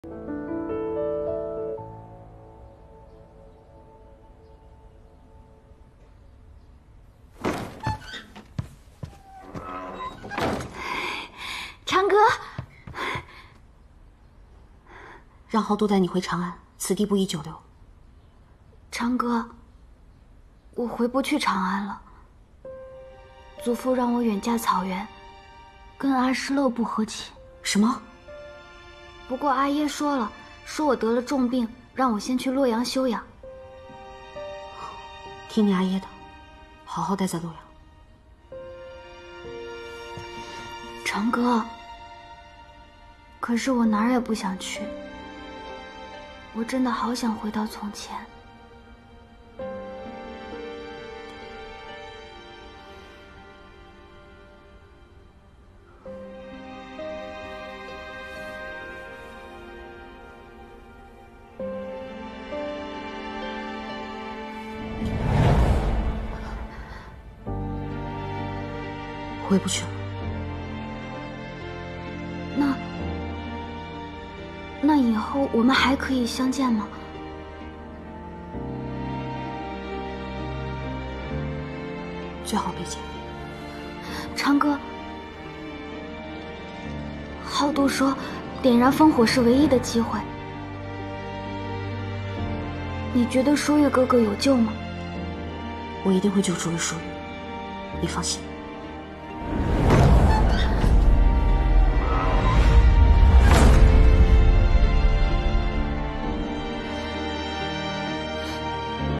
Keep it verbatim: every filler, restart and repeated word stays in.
长歌， 让豪多带你回长安，此地不宜久留。 长歌，我回不去长安了。祖父让我远嫁草原，跟阿诗勒部和亲。 什么？ 不过阿耶说了，说我得了重病，让我先去洛阳休养。 听你阿耶的，好好待在洛阳。 长歌，可是我哪儿也不想去。我真的好想回到从前。 回不去了。 那那以后我们还可以相见吗？ 最好别见。 长歌，浩都说，点燃烽火是唯一的机会。你觉得舒玉哥哥有救吗？ 我一定会救出舒玉，你放心。